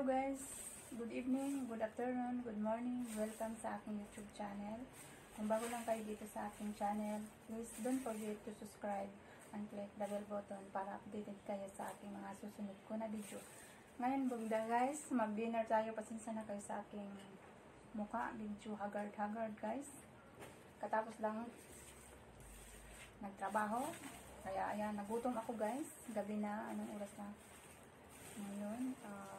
guys, good evening, good afternoon, good morning, welcome sa aking YouTube channel. Kung bago lang kayo dito sa aking channel, please don't forget to subscribe and click the bell button para updated kayo sa aking mga susunod ko na video. Ngayon bugda guys, mag-dinner tayo. Pasensya na kayo sa aking mukha, medyo haggard guys. Katapos lang nagtrabaho, kaya ayan, nagutom ako guys. Gabi na, anong oras na? Ngayon,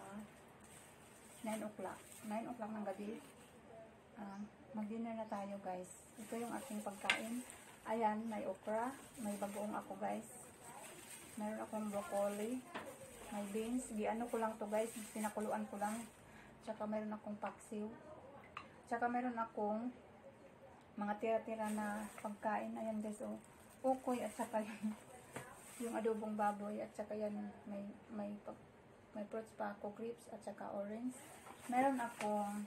9 o'clock. 9 o'clock ng gabi. Mag-dinner na tayo guys. Ito yung aking pagkain. Ayan, may okra. May bagoong ako guys. Meron akong broccoli. May beans. Giano ko lang to guys. Pinakuluan ko lang. Tsaka meron akong paksiw. Tsaka meron akong mga tira-tira na pagkain. Ayan guys, oh. Ukoy at saka yung adobong baboy. At saka yan, may fruits pa ako, grapes at saka orange. Meron akong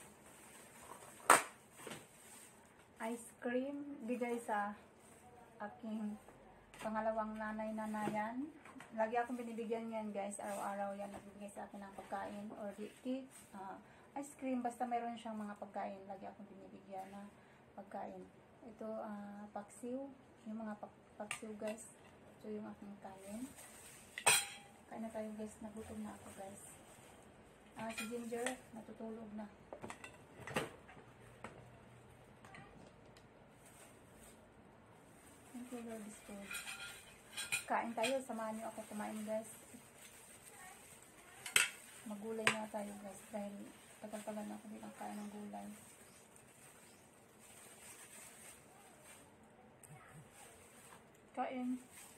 ice cream bigay sa aking pangalawang nanay-nanayan. Lagi akong binibigyan yan guys, araw-araw yan nagbibigay sa akin ng pagkain or cake, ice cream, basta meron siyang mga pagkain, lagi akong binibigyan na pagkain. Ito, paksiw, yung mga paksiw guys. Ito yung aking kanin. Kain na tayo guys, nagutom na ako guys. Si Ginger, natutulog na. Thank you Lord is good. Kain tayo, samahan niyo ako kumain guys. Magulay na tayo guys, dahil tagal-tagal na ako din kain ng gulay. Kain.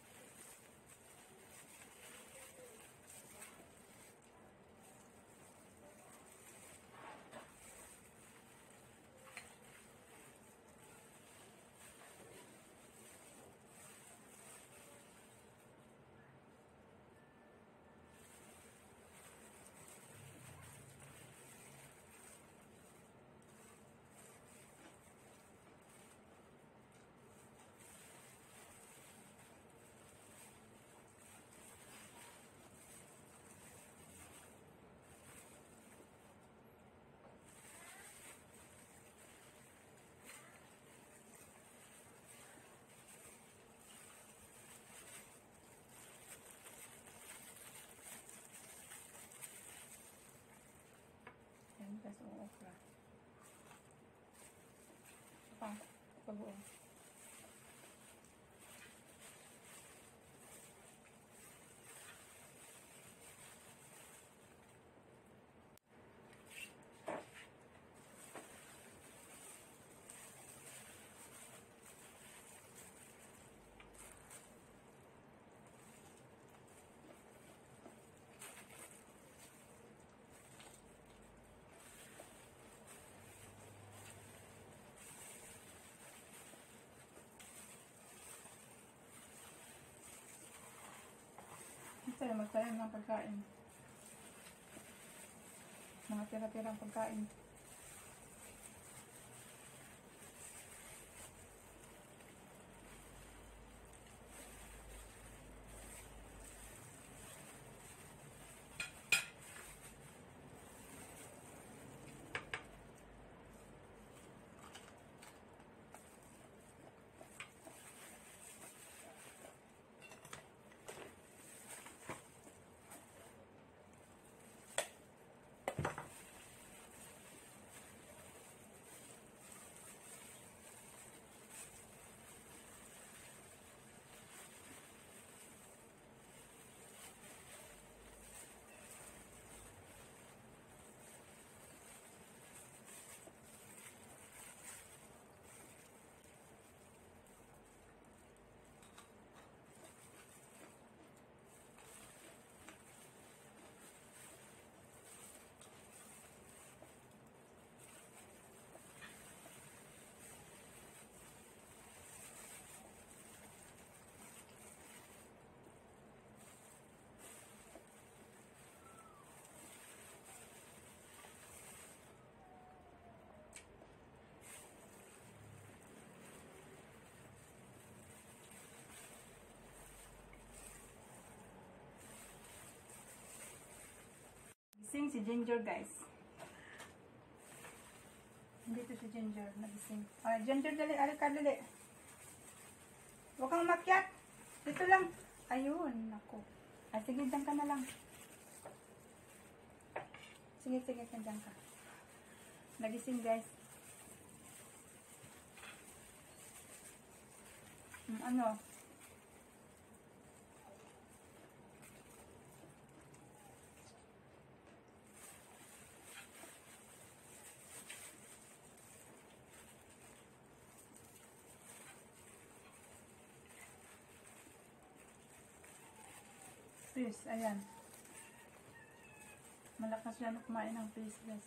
Tapos ang okra. Pabuo. Tayo magtayo ng pagkain. Mga tira-tirang pagkain. nagising si Ginger, guys. Dito si Ginger, nagising. Ah, Ginger, dali, ari ka, dali. Huwag kang umakyat. Dito lang. Ayun, ako. Ay, sige, dyan ka na lang. Sige, sige, dyan ka. Nagising, guys. Ano? Fish, ayan. Malakas yan kumain ng fish, guys.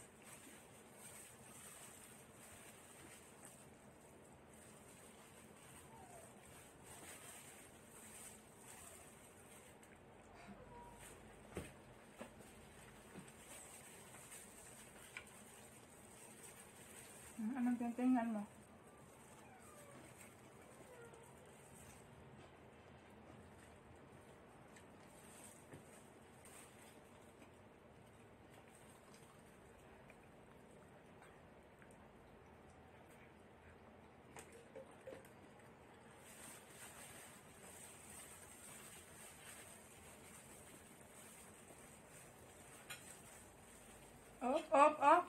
Anong tingnan mo? Op, op, op.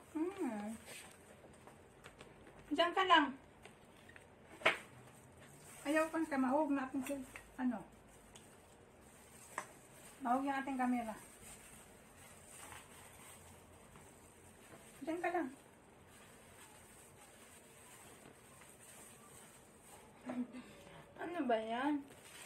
Diyan ka lang. Ayaw kang kamahog na ating ano. Mahog yung ating camera. Diyan ka lang. Ano ba yan?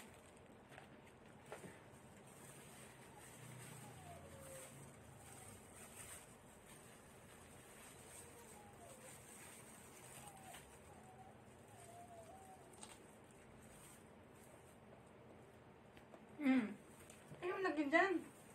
Ayaw lagi dyan.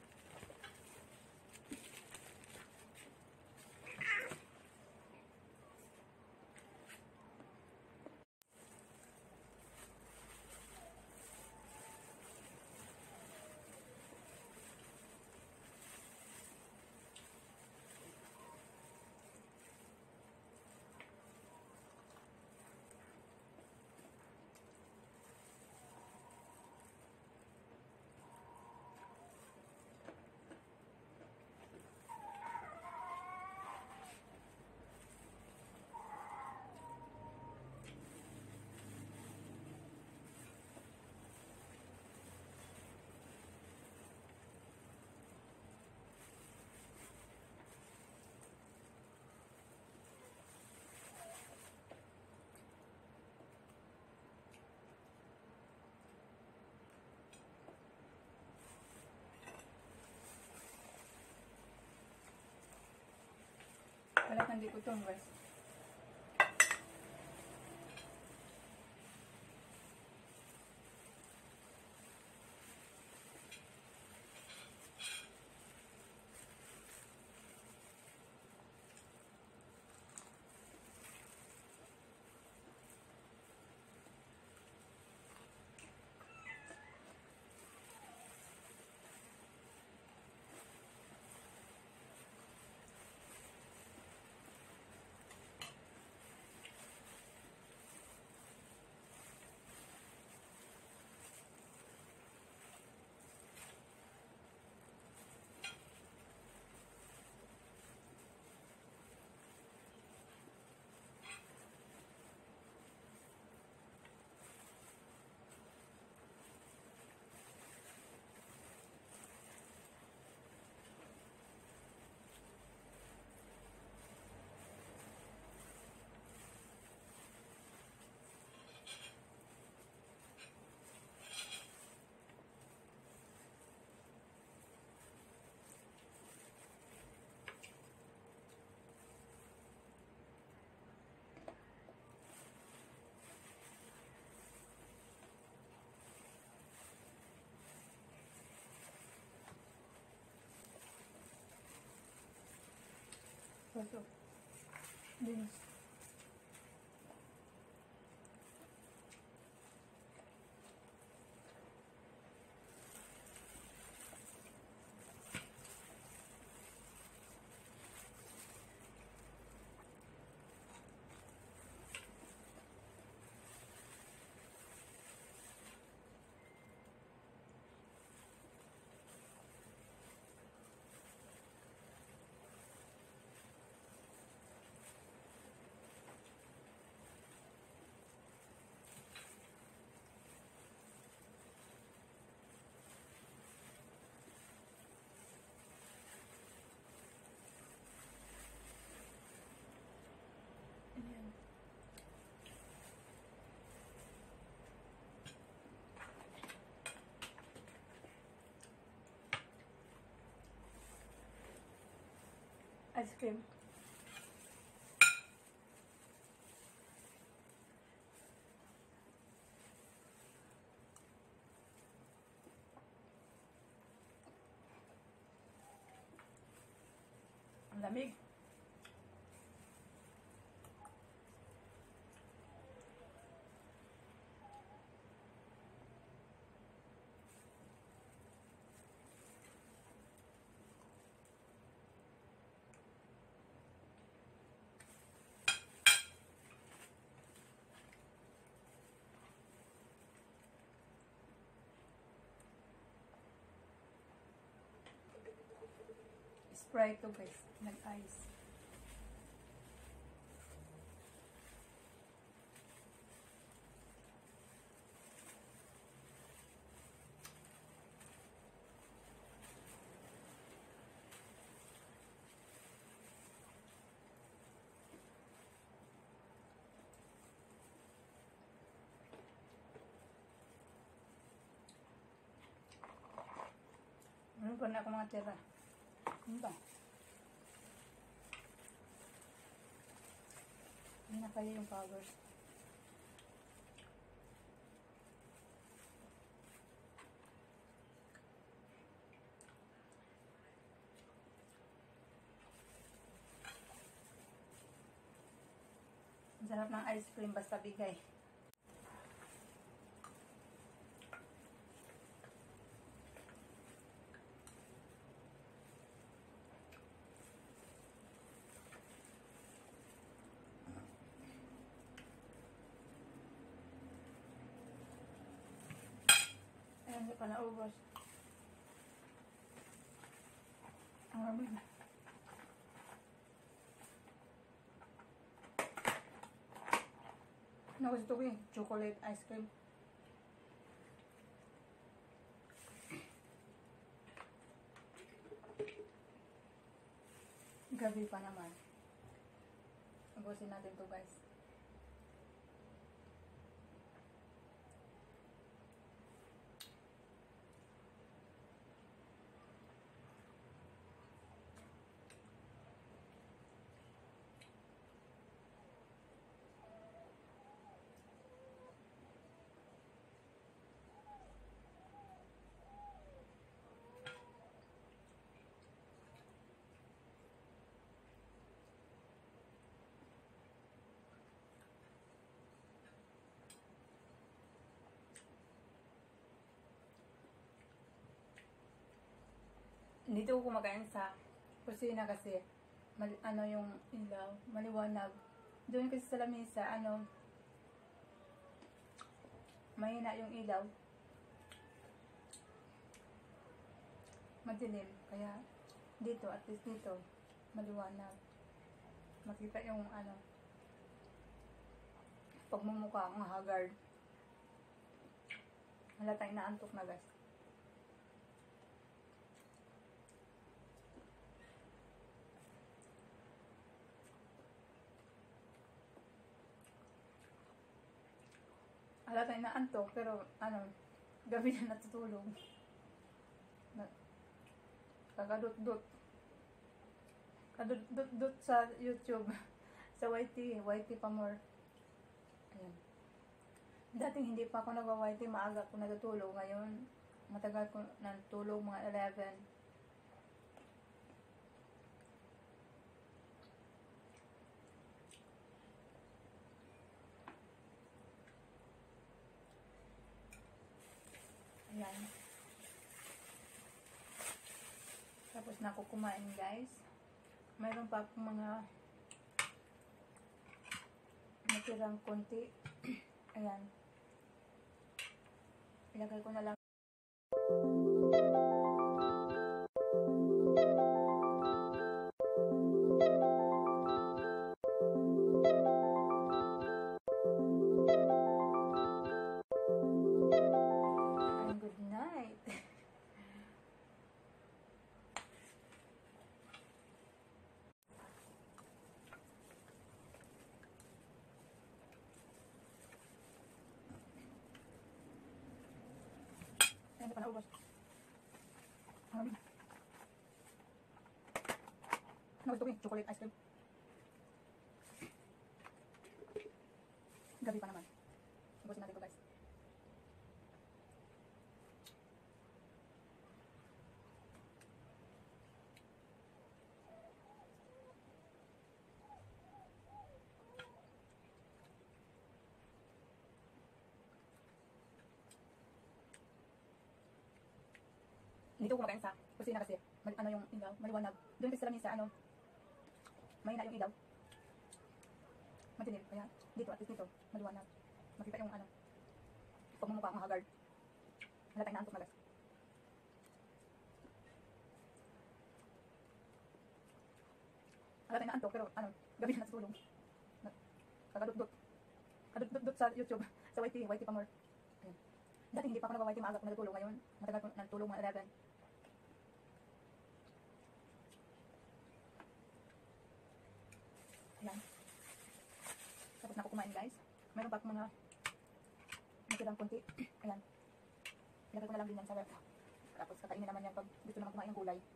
Wala kang di utong, guys. Ito. Dinis. Ice cream. Ang lamig. Sprite to guys, nag-ice. Ano pa na ako mga tira? Ano ba? Hindi na kaya yung powers. Ang sarap ng ice cream basta bigay. Ayan, hindi pa naubos. Ang lamig na. Ano gusto ko chocolate ice cream. Gabi pa naman. Ubusin natin to guys. Dito ko kumakain sa kusina kasi ano yung ilaw, maliwanag. Doon kasi sa lamesa, mahina yung ilaw. Madilim. Kaya dito, at least dito, maliwanag. Makita yung pagmumukha ang haggard. Halatang inaantok na guys. Halata na antok, pero gabi na natutulog. Kakadut-dut. Kadut-dut sa YouTube. Sa YT pa more. Ayan. Dating hindi pa ako nag-YT, maaga ako natutulog. Ngayon, matagal ko natulog, mga 11. Ayan. Tapos na ako kumain guys. Mayroon pa akong mga natirang konti. Ayan. Ilagay ko na lang. And good night. Ayan, pa naubos. Ano gusto ko eh? Chocolate ice cream. Gabi pa naman. Ubusin natin ito guys. Dito ko kumakain sa kusina kasi ano yung ilaw, maliwanag. Doon kasi sa lamisa, ano, mahina yung ilaw. Madilim, kaya dito at least dito, maliwanag. Makita yung ano, pagmumukha ang haggard. Halatang naantok na guys. Halatang naantok pero ano, gabi na natutulog. Kakadut-dut. Kadut-dut sa YouTube, sa YT Pamor. Ayan. Dati hindi pa ako nag-YT maaga ko natutulog ngayon. Matagal ko natutulog mga 11. Ayan. Tapos na ako kumain guys. Meron pa akong mga natirang konti. Ayan. Ilagay ko na lang din yan sa ref. Tapos kakainin naman yan pag gusto naman kumain ng gulay.